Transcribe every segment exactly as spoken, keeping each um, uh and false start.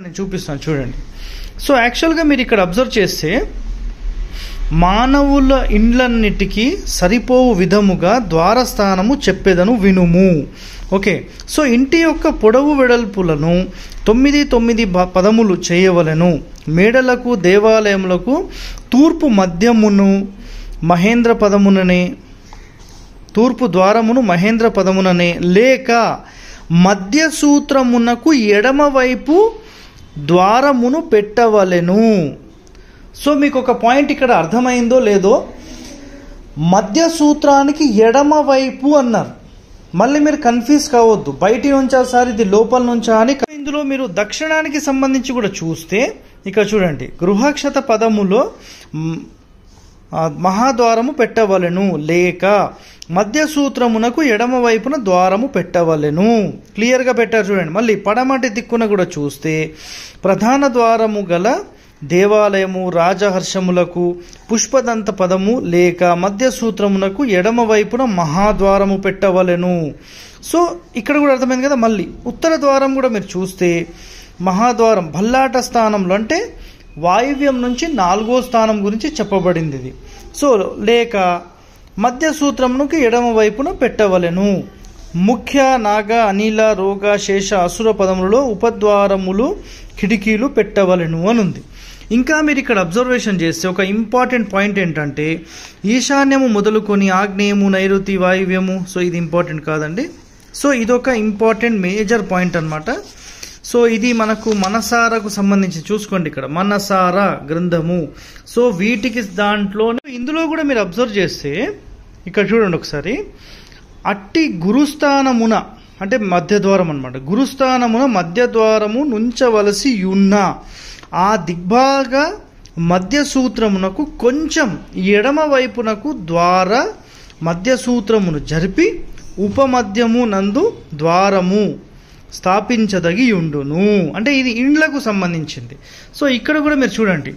నేను చూపిస్తాను చూడండి. సో యాక్చువల్గా మీరు ఇక్కడ అబ్జర్వ్ చేస్తే మానవుల ఇండ్లన్నిటికీ సరిపోవు విధముగా ద్వారస్థానము చెప్పేదను వినుము. ఓకే, సో ఇంటి యొక్క పొడవు వెడల్పులను తొమ్మిది తొమ్మిది పదములు చేయవలెను. మేడలకు దేవాలయములకు తూర్పు మధ్యమును మహేంద్ర పదముననే తూర్పు ద్వారమును మహేంద్ర పదముననే లేక మధ్య సూత్రమునకు ఎడమవైపు ద్వారమును పెట్టవలెను. సో మీకు ఒక పాయింట్ ఇక్కడ అర్థమైందో లేదో, మధ్య సూత్రానికి ఎడమ వైపు అన్నారు. మళ్ళీ మీరు కన్ఫ్యూజ్ కావద్దు, బయటి నుంచా సార్ ఇది లోపల నుంచా అని. ఇందులో మీరు దక్షిణానికి సంబంధించి కూడా చూస్తే ఇక్కడ చూడండి, గృహక్షత పదములో మహాద్వారము పెట్టవలెను లేక మధ్య సూత్రమునకు ఎడమ వైపున ద్వారము పెట్టవలెను. క్లియర్గా పెట్టారు చూడండి. మళ్ళీ పడమటి దిక్కున కూడా చూస్తే ప్రధాన ద్వారము గల దేవాలయము రాజహర్షములకు పుష్పదంత పదము లేక మధ్య సూత్రమునకు ఎడమ వైపున మహాద్వారము పెట్టవలెను. సో ఇక్కడ కూడా అర్థమైంది కదా. మళ్ళీ ఉత్తర ద్వారం కూడా మీరు చూస్తే మహాద్వారం భల్లాట స్థానంలో అంటే వాయువ్యం నుంచి నాలుగో స్థానం గురించి చెప్పబడింది ఇది. సో లేక మధ్య సూత్రమునకు ఎడమ వైపున పెట్టవలెను. ముఖ్య నాగ అనిల రోగ శేష అసుర పదములలో ఉపద్వారములు కిటికీలు పెట్టవలెను అని ఉంది. ఇంకా మీరు ఇక్కడ అబ్జర్వేషన్ చేస్తే ఒక ఇంపార్టెంట్ పాయింట్ ఏంటంటే ఈశాన్యము మొదలుకొని ఆగ్నేయము నైరుతి వాయువ్యము. సో ఇది ఇంపార్టెంట్ కాదండి. సో ఇదొక ఇంపార్టెంట్ మేజర్ పాయింట్ అనమాట. సో ఇది మనకు మనసారకు సంబంధించి చూసుకోండి, ఇక్కడ మనసార గ్రంథము. సో వీటికి దాంట్లో ఇందులో కూడా మీరు అబ్జర్వ్ చేస్తే ఇక్కడ చూడండి ఒకసారి, అట్టి గురుస్థానమున అంటే మధ్యద్వారం అనమాట, గురుస్థానమున మధ్యద్వారము నుంచవలసి ఉన్న ఆ దిగ్భాగ మధ్య సూత్రమునకు కొంచెం ఎడమ వైపునకు ద్వార మధ్య సూత్రమును జరిపి ఉపమధ్యము నందు ద్వారము స్థాపించదగి ఉండును. అంటే ఇది ఇండ్లకు సంబంధించింది. సో ఇక్కడ కూడా మీరు చూడండి,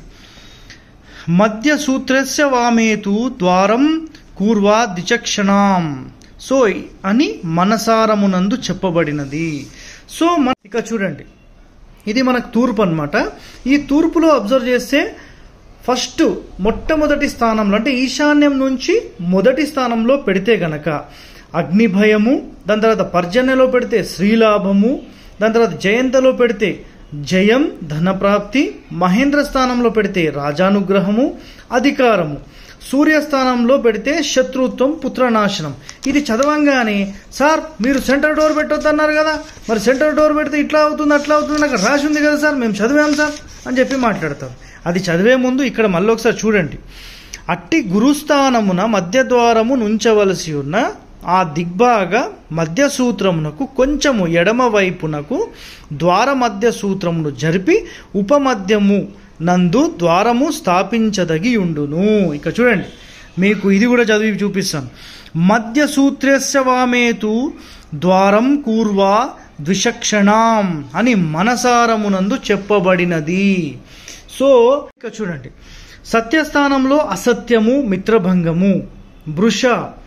మధ్య సూత్రస్య వామేతు ద్వారం కూర్వా దిచక్షణాం సో అని మనసారమునందు చెప్పబడినది. సో మన ఇక చూడండి, ఇది మనకు తూర్పు అనమాట. ఈ తూర్పులో అబ్జర్వ్ చేస్తే ఫస్ట్ మొట్టమొదటి స్థానంలో అంటే ఈశాన్యం నుంచి మొదటి స్థానంలో పెడితే గనక అగ్నిభయము, దాని తర్వాత పర్జన్యలో పెడితే శ్రీలాభము, దాని తర్వాత జయంతలో పెడితే జయం ధనప్రాప్తి, మహేంద్ర స్థానంలో పెడితే రాజానుగ్రహము అధికారము, సూర్యస్థానంలో పెడితే శత్రుత్వం పుత్రనాశనం. ఇది చదవంగానే సార్ మీరు సెంటర్ డోర్ పెట్టొద్దన్నారు కదా, మరి సెంటర్ డోర్ పెడితే ఇట్లా అవుతుంది అట్లా అవుతుంది నాకు రాసి ఉంది కదా సార్, మేము చదివాం సార్ అని చెప్పి మాట్లాడతారు. అది చదివే ముందు ఇక్కడ మళ్ళీ ఒకసారి చూడండి, అట్టి గురుస్థానమున మధ్యద్వారము నుంచవలసి ఉన్న ఆ దిగ్భాగ మధ్య సూత్రమునకు కొంచెము ఎడమ వైపునకు ద్వార మధ్య సూత్రమును జరిపి ఉపమధ్యము నందు ద్వారము స్థాపించదగి ఉండును. ఇక చూడండి, మీకు ఇది కూడా చదివి చూపిస్తాను. మధ్య సూత్రస్య వామేతు ద్వారం కూర్వా ద్విచక్షణాం అని మనసారమునందు చెప్పబడినది. సో ఇక చూడండి, సత్యస్థానంలో అసత్యము మిత్రభంగము, వృష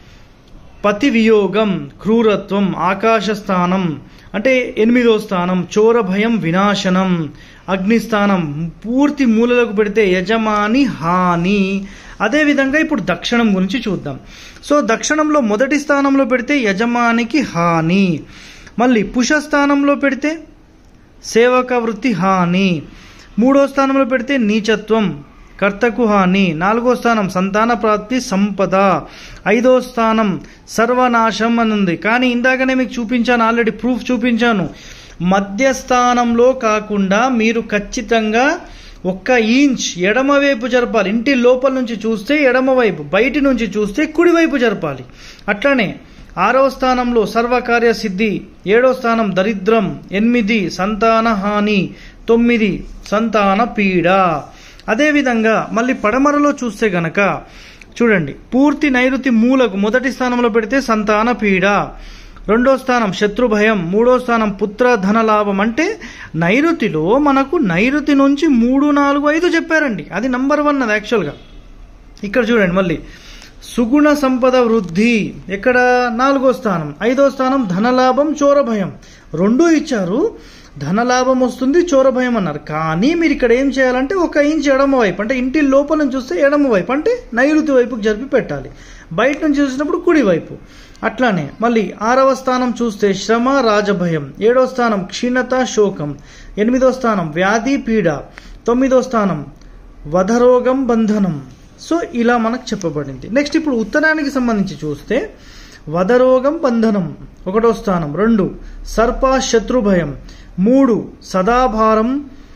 పతి వియోగం క్రూరత్వం, ఆకాశస్థానం అంటే ఎనిమిదో స్థానం చోర భయం వినాశనం, అగ్నిస్థానం పూర్తి మూలలకు పెడితే యజమాని హాని. అదేవిధంగా ఇప్పుడు దక్షిణం గురించి చూద్దాం. సో దక్షిణంలో మొదటి స్థానంలో పెడితే యజమానికి హాని, మళ్ళీ పుషస్థానంలో పెడితే సేవక వృత్తి హాని, మూడో స్థానంలో పెడితే నీచత్వం కర్తకు హాని, నాలుగో స్థానం సంతాన ప్రాప్తి సంపద, ఐదో స్థానం సర్వనాశం అని ఉంది. కానీ ఇందాకనే మీకు చూపించాను, ఆల్రెడీ ప్రూఫ్ చూపించాను. మధ్యస్థానంలో కాకుండా మీరు ఖచ్చితంగా ఒక్క ఇంచ్ ఎడమవైపు జరపాలి. ఇంటి లోపల నుంచి చూస్తే ఎడమవైపు, బయటి నుంచి చూస్తే కుడివైపు జరపాలి. అట్లనే ఆరో స్థానంలో సర్వకార్య సిద్ధి, ఏడో స్థానం దరిద్రం, ఎనిమిది సంతాన హాని, తొమ్మిది సంతాన పీడ. అదేవిధంగా మళ్ళీ పడమరలో చూస్తే గనక చూడండి, పూర్తి నైరుతి మూలకు మొదటి స్థానంలో పెడితే సంతాన పీడ, రెండో స్థానం శత్రుభయం, మూడో స్థానం పుత్ర ధనలాభం. అంటే నైరుతిలో మనకు నైరుతి నుంచి మూడు నాలుగు ఐదు చెప్పారండి, అది నంబర్ వన్ అది యాక్చువల్గా. ఇక్కడ చూడండి మళ్ళీ సుగుణ సంపద వృద్ధి ఎక్కడ నాలుగో స్థానం, ఐదో స్థానం ధనలాభం చోరభయం, రెండూ ఇచ్చారు. ధనలాభం వస్తుంది, చోరభయం అన్నారు. కానీ మీరు ఇక్కడ ఏం చేయాలంటే ఒక ఇంచ్ ఎడమ వైపు, అంటే ఇంటి లోపల నుంచి చూస్తే ఎడమ వైపు అంటే నైరుతి వైపుకి జరిపి పెట్టాలి, బయట నుంచి చూసినప్పుడు కుడి వైపు. అట్లానే మళ్ళీ ఆరవ స్థానం చూస్తే శ్రమ రాజభయం, ఏడవ స్థానం క్షీణత శోకం, ఎనిమిదో స్థానం వ్యాధి పీడ, తొమ్మిదో స్థానం వధరోగం బంధనం. సో ఇలా మనకు చెప్పబడింది. నెక్స్ట్ ఇప్పుడు ఉత్తరానికి సంబంధించి చూస్తే వధరోగం బంధనం ఒకటో స్థానం, రెండు సర్ప శత్రుభయం, మూడు సదాభారం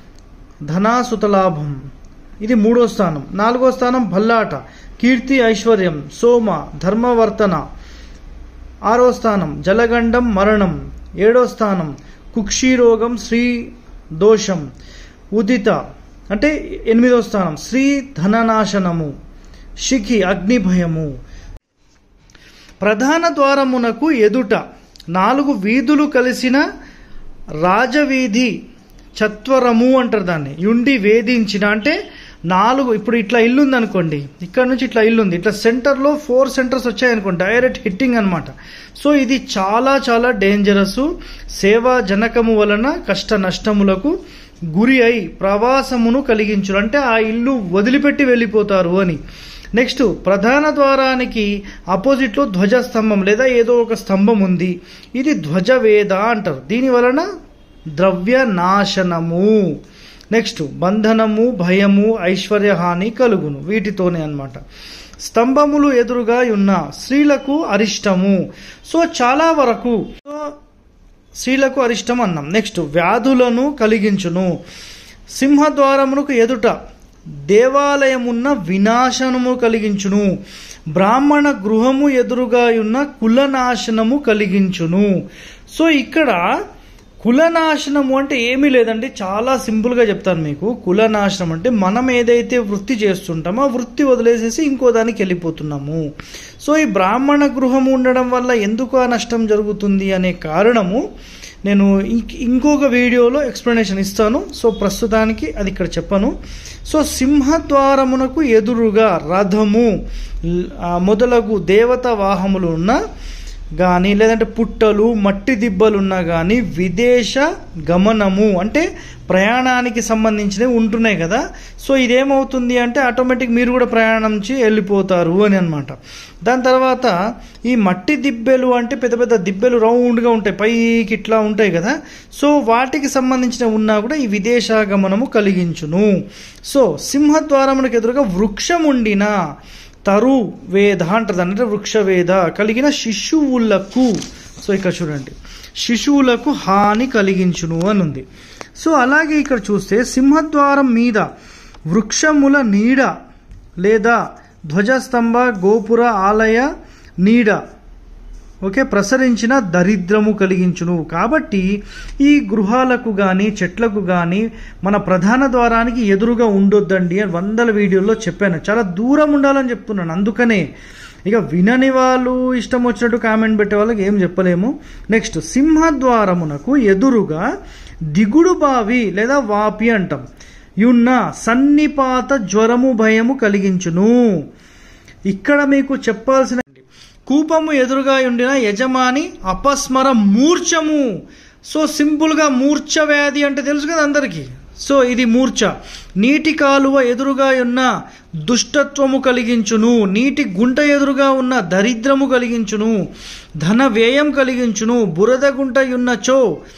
ధనాసుతలాభం, ఇది మూడో స్థానం. నాలుగో స్థానం భల్లాట కీర్తి ఐశ్వర్యం సోమ ధర్మవర్తన, ఆరో స్థానం జలగండం మరణం, ఏడో స్థానం కుక్షిరోగం శ్రీ దోషం, ఉదిత అంటే ఎనిమిదో స్థానం శ్రీ ధననాశనము, శిఖి అగ్నిభయము. ప్రధాన ద్వారమునకు ఎదుట నాలుగు వీధులు కలిసిన రాజవీధి చత్వరము అంటారు దాన్ని. యుండి వేధించిన అంటే నాలుగు, ఇప్పుడు ఇట్లా ఇల్లు ఉంది అనుకోండి, ఇక్కడ నుంచి ఇట్లా ఇల్లు ఉంది, ఇట్లా సెంటర్లో ఫోర్ సెంటర్స్ వచ్చాయనుకోండి, డైరెక్ట్ హిట్టింగ్ అనమాట. సో ఇది చాలా చాలా డేంజరస్. సేవా జనకము వలన కష్ట నష్టములకు గురి అయి ప్రవాసమును కలిగించు, అంటే ఆ ఇల్లు వదిలిపెట్టి వెళ్ళిపోతారు అని. నెక్స్ట్ ప్రధాన ద్వారానికి ఆపోజిట్లో ధ్వజస్తంభం లేదా ఏదో ఒక స్తంభం ఉంది, ఇది ధ్వజవేద అంటారు. దీని వలన ద్రవ్య నాశనము. నెక్స్ట్ బంధనము భయము ఐశ్వర్యహాని కలుగును, వీటితోనే అన్నమాట. స్తంభములు ఎదురుగా ఉన్న స్త్రీలకు అరిష్టము. సో చాలా వరకు స్త్రీలకు అరిష్టం అన్నాం. నెక్స్ట్ వ్యాధులను కలిగించును. సింహద్వారమునకు ఎదుట దేవాలయమున్న వినాశనము కలిగించును. బ్రాహ్మణ గృహము ఎదురుగా ఉన్న కులనాశనము కలిగించును. సో ఇక్కడ కులనాశనము అంటే ఏమీ లేదండి, చాలా సింపుల్గా చెప్తాను మీకు. కులనాశనం అంటే మనం ఏదైతే వృత్తి చేస్తుంటామో ఆ వృత్తి వదిలేసేసి ఇంకో దానికి వెళ్ళిపోతున్నాము. సో ఈ బ్రాహ్మణ గృహం ఉండడం వల్ల ఎందుకు ఆ నష్టం జరుగుతుంది అనే కారణము నేను ఇంకొక వీడియోలో ఎక్స్ప్లెనేషన్ ఇస్తాను. సో ప్రస్తుతానికి అది ఇక్కడ చెప్పను. సో సింహద్వారమునకు ఎదురుగా రథము మొదలగు దేవత వాహములు ఉన్న కానీ లేదంటే పుట్టలు మట్టి దిబ్బలున్నా కానీ విదేశ గమనము అంటే ప్రయాణానికి సంబంధించినవి ఉంటున్నాయి కదా. సో ఇదేమవుతుంది అంటే ఆటోమేటిక్ మీరు కూడా ప్రయాణం నుంచి వెళ్ళిపోతారు అని అనమాట. దాని తర్వాత ఈ మట్టి దిబ్బెలు అంటే పెద్ద పెద్ద దిబ్బెలు రౌండ్గా ఉంటాయి, పైకి ఇట్లా ఉంటాయి కదా. సో వాటికి సంబంధించిన ఉన్నా కూడా ఈ విదేశాగమనము కలిగించును. సో సింహద్వారమునకు ఎదురుగా వృక్షం ఉండిన తరు వేద అంటారు, అంటే వృక్షవేద కలిగిన శిశువులకు. సో ఇక్కడ చూడండి, శిశువులకు హాని కలిగించును అని ఉంది. సో అలాగే ఇక్కడ చూస్తే సింహద్వారం మీద వృక్షముల నీడ లేదా ధ్వజస్తంభ గోపుర ఆలయ నీడ ఓకే ప్రసరించిన దరిద్రము కలిగించును. కాబట్టి ఈ గృహాలకు కానీ చెట్లకు కానీ మన ప్రధాన ద్వారానికి ఎదురుగా ఉండొద్దండి అని వందల వీడియోల్లో చెప్పాను. చాలా దూరం ఉండాలని చెప్తున్నాను. అందుకనే ఇక వినని వాళ్ళు ఇష్టం వచ్చినట్టు కామెంట్ పెట్టే వాళ్ళకి ఏం చెప్పలేము. నెక్స్ట్ సింహద్వారమునకు ఎదురుగా దిగుడు బావి లేదా వాపి అంటాం యున్న సన్నిపాత జ్వరము భయము కలిగించును. ఇక్కడ మీకు చెప్పాల్సిన కూపము ఎదురుగా ఉండిన యజమాని అపస్మర మూర్ఛము. సో సింపుల్గా మూర్ఛ వ్యాధి అంటే తెలుసు కదా అందరికీ. సో ఇది మూర్ఛ. నీటి కాలువ ఎదురుగా ఉన్న దుష్టత్వము కలిగించును. నీటి గుంట ఎదురుగా ఉన్న దరిద్రము కలిగించును. ధన వ్యయం కలిగించును. బురద గుంట యున్నచో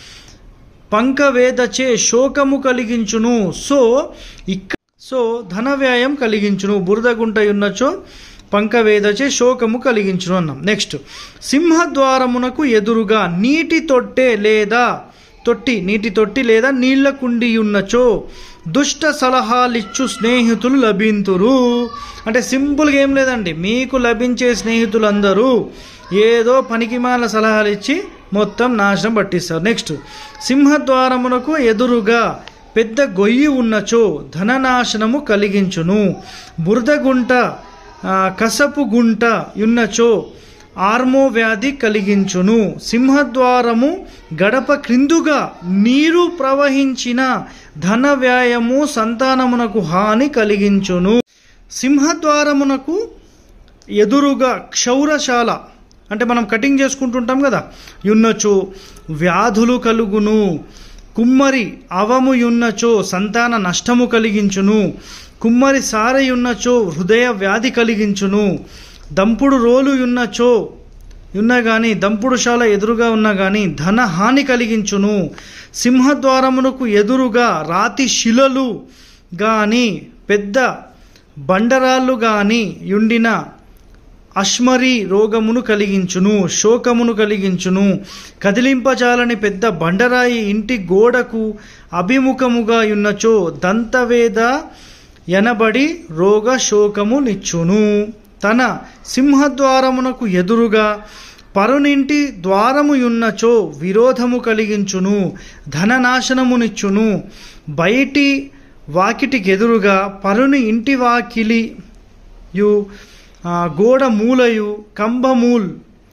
పంకవేదచే శోకము కలిగించును. సో ఇక్క సో ధన వ్యయం కలిగించును. బురద గుంట యున్నచో పంకవేదచే శోకము కలిగించును అన్నాం. నెక్స్ట్ సింహద్వారమునకు ఎదురుగా నీటి తొట్టె లేదా తొట్టి నీటి తొట్టి లేదా నీళ్ల కుండి ఉన్నచో దుష్ట సలహాలిచ్చు స్నేహితులు లభింతురు. అంటే సింపుల్గా ఏం లేదండి, మీకు లభించే స్నేహితులందరూ ఏదో పనికిమాల సలహాలు ఇచ్చి మొత్తం నాశనం పట్టిస్తారు. నెక్స్ట్ సింహద్వారమునకు ఎదురుగా పెద్ద గొయ్యి ఉన్నచో ధననాశనము కలిగించును. బురదగుంట కసపు గుంట యున్నచో ఆర్మో వ్యాధి కలిగించును. సింహద్వారము గడప క్రిందుగా నీరు ప్రవహించిన ధన వ్యాయము సంతానమునకు హాని కలిగించును. సింహద్వారమునకు ఎదురుగా క్షౌరశాల అంటే మనం కటింగ్ చేసుకుంటుంటాం కదా యున్నచో వ్యాధులు కలుగును. కుమ్మరి అవముయున్నచో సంతాన నష్టము కలిగించును, కుమ్మరి సారయున్నచో హృదయ వ్యాధి కలిగించును, దంపుడు రోలు ఉన్నచో ఉన్నా గాని దంపుడుశాల ఎదురుగా ఉన్నా గాని ధన హాని కలిగించును, సింహద్వారమునకు ఎదురుగా రాతి శిలలు గాని పెద్ద బండరాళ్ళు గాని యుండిన అశ్మరి రోగమును కలిగించును, శోకమును కలిగించును, కదిలింపజాలని పెద్ద బండరాయి ఇంటి గోడకు అభిముఖముగా యున్నచో దంతవేద ఎనబడి రోగ శోకము నిచ్చును. తన సింహద్వారమునకు ఎదురుగా పరునింటి ద్వారము యున్నచో విరోధము కలిగించును, ధననాశనమునిచ్చును. బయటి వాకిటికెదురుగా పరుని ఇంటి వాకిలియు గోడ మూలయు కంబమూల్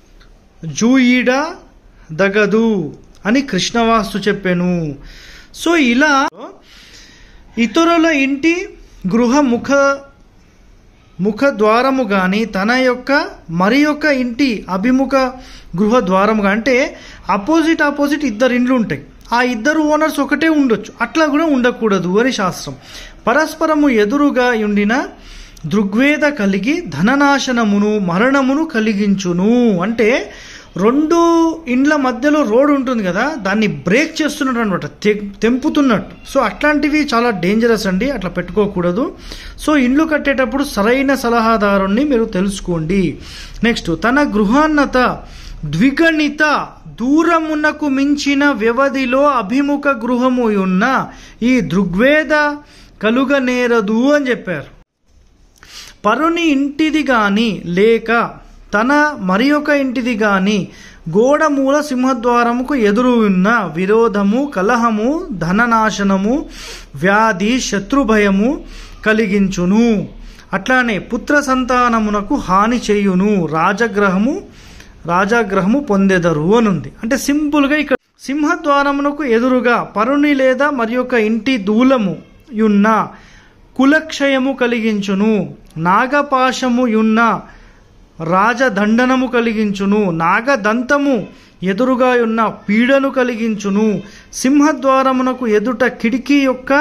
జూయిడ దగదు అని కృష్ణవాస్తు చెప్పెను. సో ఇలా ఇతరుల ఇంటి గృహ ముఖ ముఖ ద్వారము కానీ తన యొక్క మరి యొక్క ఇంటి అభిముఖ గృహ ద్వారము అంటే ఆపోజిట్ ఆపోజిట్ ఇద్దరు ఇండ్లు ఉంటాయి, ఆ ఇద్దరు ఓనర్స్ ఒకటే ఉండొచ్చు, అట్లా కూడా ఉండకూడదు అని శాస్త్రం. పరస్పరము ఎదురుగా ఉండిన దృగ్వేద కలిగి ధననాశనమును మరణమును కలిగించును. అంటే రెండు ఇండ్ల మధ్యలో రోడ్ ఉంటుంది కదా, దాన్ని బ్రేక్ చేస్తున్నట్టు అనమాట, తెంపుతున్నట్టు. సో అట్లాంటివి చాలా డేంజరస్ అండి, అట్లా పెట్టుకోకూడదు. సో ఇండ్లు కట్టేటప్పుడు సరైన సలహాదారుణ్ణి మీరు తెలుసుకోండి. నెక్స్ట్, తన గృహాన్నత ద్విగణిత దూరమునకు మించిన వ్యవధిలో అభిముఖ గృహము ఉన్న ఈ దృగ్వేద కలుగనేరదు అని చెప్పారు. పరుని ఇంటిది గాని లేక తన మరి ఒక ఇంటిది గాని గోడ మూల సింహద్వారముకు ఎదురు ఉన్న విరోధము కలహము ధననాశనము వ్యాధి శత్రుభయము కలిగించును. అట్లానే పుత్ర సంతానమునకు హాని చేయును, రాజగ్రహము రాజాగ్రహము పొందెదరు అనుంది. అంటే సింపుల్గా ఇక్కడ సింహద్వారమునకు ఎదురుగా పరుని లేదా మరి ఒక ఇంటి దూలము యున్న కులక్షయము కలిగించును, నాగపాశము యున్న రాజదండనము కలిగించును, నాగదంతము ఎదురుగా ఉన్న పీడను కలిగించును. సింహద్వారమునకు ఎదుట కిటికీ యొక్క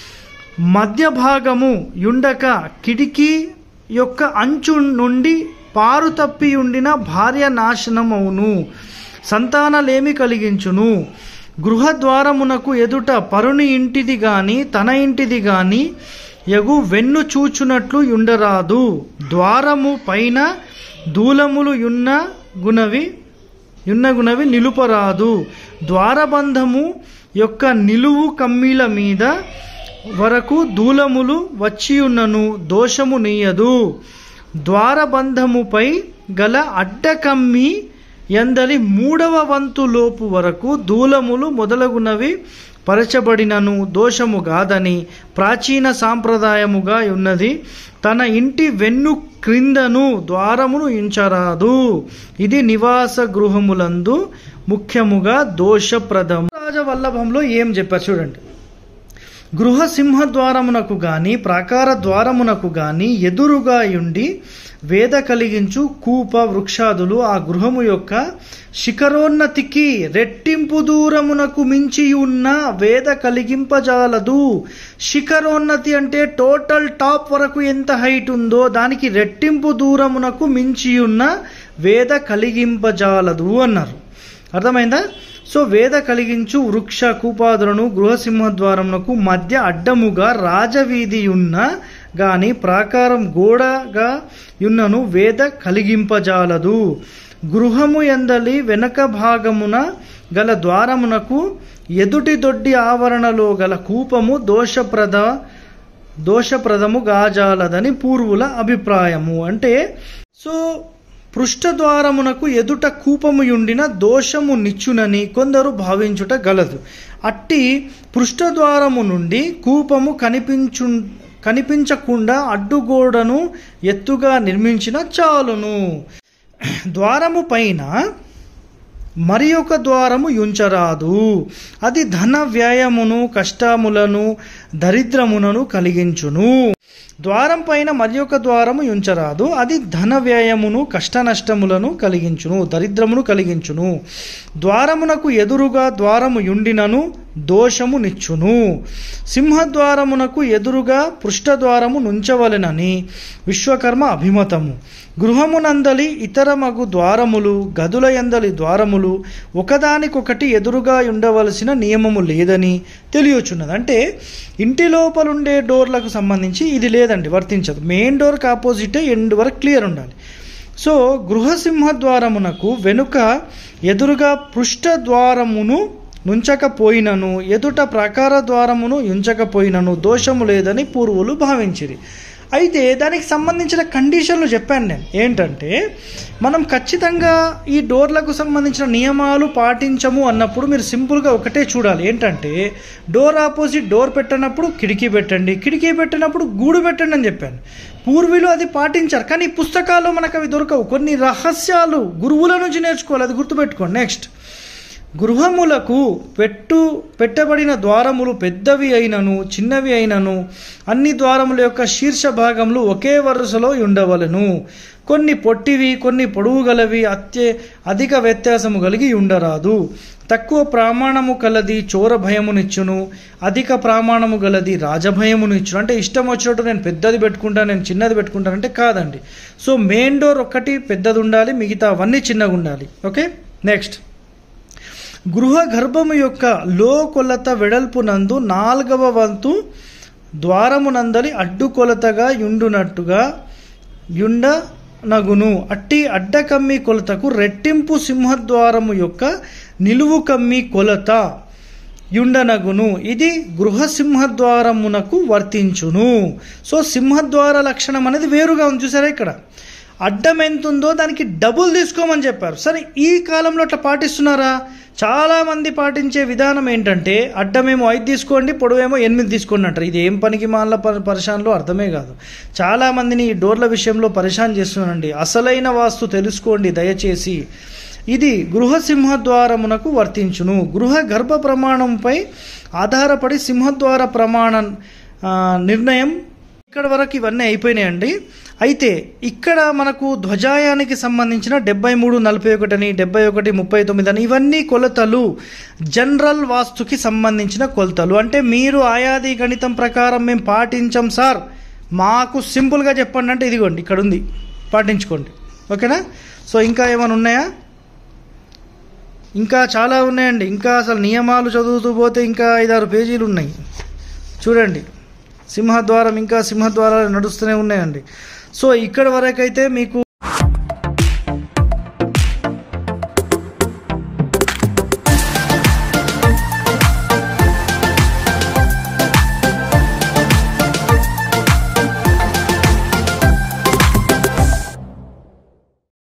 మధ్య భాగము యుండక కిటికీ యొక్క అంచు నుండి పారు తప్పి ఉండిన భార్య నాశనమవును, సంతానలేమి కలిగించును. గృహద్వారమునకు ఎదుట పరుని ఇంటిది గాని తన ఇంటిది గాని యగు వెన్ను చూచునట్లు యుండరాదు. ద్వారము పైన దూలములు యున్న గుణవి యున్న గుణవి నిలుపరాదు. ద్వారబంధము యొక్క నిలువు కమ్మీల మీద వరకు దూలములు వచ్చియున్నను దోషము నీయదు. ద్వారబంధముపై గల అడ్డకమ్మి ఎందలి మూడవ వంతు లోపు వరకు దూలములు మొదలగునవి పరచబడినను దోషము గాదని ప్రాచీన సాంప్రదాయముగా ఉన్నది. తన ఇంటి వెన్ను క్రిందను ద్వారమును ఉంచరాదు. ఇది నివాస గృహములందు ముఖ్యముగా దోషప్రదము. రాజవల్లభంలో ఏం చెప్పారు చూడండి. గృహ సింహద్వారమునకు గాని ప్రాకార ద్వారమునకు గాని ఎదురుగా ఉండి వేద కలిగించు కూప వృక్షాదులు ఆ గృహము యొక్క శిఖరోన్నతికి రెట్టింపు దూరమునకు మించి ఉన్న వేద కలిగింపజాలదు. శిఖరోన్నతి అంటే టోటల్ టాప్ వరకు ఎంత హైట్ ఉందో దానికి రెట్టింపు దూరమునకు మించి ఉన్న వేద కలిగింపజాలదు అన్నారు. అర్థమైందా? సో వేద కలిగించు వృక్ష కూపాదులను గృహసింహద్వారమునకు మధ్య అడ్డముగా రాజవీధి ఉన్న గాని ప్రాకారం గోడగా యున్నను వేద కలిగింపజాలదు. గృహము ఎందలి వెనక భాగమున గల ద్వారమునకు ఎదుటి దొడ్డి ఆవరణలో గల కూపము దోషప్రద దోషప్రదము గాజాలదని పూర్వుల అభిప్రాయము. అంటే సో పృష్ఠద్వారమునకు ఎదుట కూపము యుండిన దోషము నిచ్చునని కొందరు భావించుట గలదు. అట్టి పృష్ఠద్వారము నుండి కూపము కనిపించు కనిపించకుండా అడ్డుగోడను ఎత్తుగా నిర్మించిన చాలును. ద్వారము పైన మరి ఒక ద్వారము యుంచరాదు. అది ధన వ్యయమును కష్టములను దరిద్రములను కలిగించును. ద్వారం పైన మరి ఒక ద్వారము యుంచరాదు. అది ధన వ్యయమును కష్ట నష్టములను కలిగించును, దరిద్రమును కలిగించును. ద్వారమునకు ఎదురుగా ద్వారము యుండినను దోషము నిచ్చును. సింహద్వారమునకు ఎదురుగా పృష్ఠద్వారము నుంచవలెనని విశ్వకర్మ అభిమతము. గృహమునందలి ఇతర మగు ద్వారములు గదుల యందలి ద్వారములు ఒకదానికొకటి ఎదురుగా ఉండవలసిన నియమము లేదని తెలియచున్నది. అంటే ఇంటి లోపలుండే డోర్లకు సంబంధించి ఇది లేదండి, వర్తించదు. మెయిన్ డోర్కి ఆపోజిటే ఎండ్ వరకు క్లియర్ ఉండాలి. సో గృహసింహద్వారమునకు వెనుక ఎదురుగా పృష్ఠద్వారమును నుంచకపోయినను ఎదుట ప్రాకార ద్వారమును ఉంచకపోయినను దోషము లేదని పూర్వులు భావించిరి. అయితే దానికి సంబంధించిన కండిషన్లు చెప్పాను నేను. ఏంటంటే మనం ఖచ్చితంగా ఈ డోర్లకు సంబంధించిన నియమాలు పాటించము అన్నప్పుడు మీరు సింపుల్గా ఒకటే చూడాలి. ఏంటంటే డోర్ ఆపోజిట్ డోర్ పెట్టినప్పుడు కిటికీ పెట్టండి, కిటికీ పెట్టినప్పుడు గూడు పెట్టండి అని చెప్పాను. పూర్వీలు అది పాటించారు, కానీ పుస్తకాల్లో మనకు అవి దొరకవు. కొన్ని రహస్యాలు గురువుల నుంచి నేర్చుకోవాలి, అది గుర్తుపెట్టుకోండి. నెక్స్ట్, గృహములకు పెట్టు పెట్టబడిన ద్వారములు పెద్దవి అయినను చిన్నవి అయినను అన్ని ద్వారముల యొక్క శీర్ష భాగములు ఒకే వరుసలో ఉండవలను. కొన్ని పొట్టివి కొన్ని పొడవు గలవి అత్య అధిక వ్యత్యాసము కలిగి ఉండరాదు. తక్కువ ప్రమాణము కలది చోర భయమునిచ్చును, అధిక ప్రమాణము గలది రాజభయమునిచ్చును. అంటే ఇష్టం వచ్చినట్టు నేను పెద్దది పెట్టుకుంటాను, నేను చిన్నది పెట్టుకుంటానంటే కాదండి. సో మెయిన్ డోర్ ఒక్కటి పెద్దది ఉండాలి, మిగతా అవన్నీ చిన్నగా ఉండాలి. ఓకే. నెక్స్ట్, గృహ గర్భము యొక్క లో కొలత వెడల్పునందు నాలుగవ వంతు ద్వారమునందలి అడ్డు కొలతగా యుండునట్టుగా యుండనగును. అట్టి అడ్డకమ్మి కొలతకు రెట్టింపు సింహద్వారము యొక్క నిలువు కమ్మి కొలత యుండనగును. ఇది గృహ సింహద్వారమునకు వర్తించును. సో సింహద్వార లక్షణం అనేది వేరుగా ఉంది, చూసారా? ఇక్కడ అడ్డం ఎంత ఉందో దానికి డబుల్ తీసుకోమని చెప్పారు. సరే, ఈ కాలంలో అట్లా పాటిస్తున్నారా? చాలామంది పాటించే విధానం ఏంటంటే అడ్డమేమో ఐదు తీసుకోండి, పొడవేమో ఎనిమిది తీసుకోండి అంటారు. ఇది ఏం పనికి మాల పరిశాన్లో అర్థమే కాదు. చాలామందిని ఈ డోర్ల విషయంలో పరిశాన్ చేస్తున్నానండి. అసలైన వాస్తు తెలుసుకోండి దయచేసి. ఇది గృహ సింహద్వారమునకు వర్తించును. గృహ గర్భ ప్రమాణంపై ఆధారపడి సింహద్వార ప్రమాణ నిర్ణయం ఇక్కడ వరకు ఇవన్నీ అయిపోయినాయండి. అయితే ఇక్కడ మనకు ధ్వజాయానికి సంబంధించిన డెబ్బై మూడు నలభై ఒకటి అని డెబ్బై ఒకటి ముప్పై తొమ్మిది అని ఇవన్నీ కొలతలు జనరల్ వాస్తుకి సంబంధించిన కొలతలు. అంటే మీరు ఆయాది గణితం ప్రకారం మేము పాటించాం సార్, మాకు సింపుల్గా చెప్పండి అంటే ఇదిగోండి ఇక్కడ ఉంది, పాటించుకోండి. ఓకేనా? సో ఇంకా ఏమైనా ఉన్నాయా? ఇంకా చాలా ఉన్నాయండి. ఇంకా అసలు నియమాలు చదువుతూ పోతే ఇంకా ఐదారు పేజీలు ఉన్నాయి. చూడండి, సింహద్వారం ఇంకా సింహద్వారాలు నడుస్తూనే ఉన్నాయండి. సో ఇక్కడ వరకైతే మీకు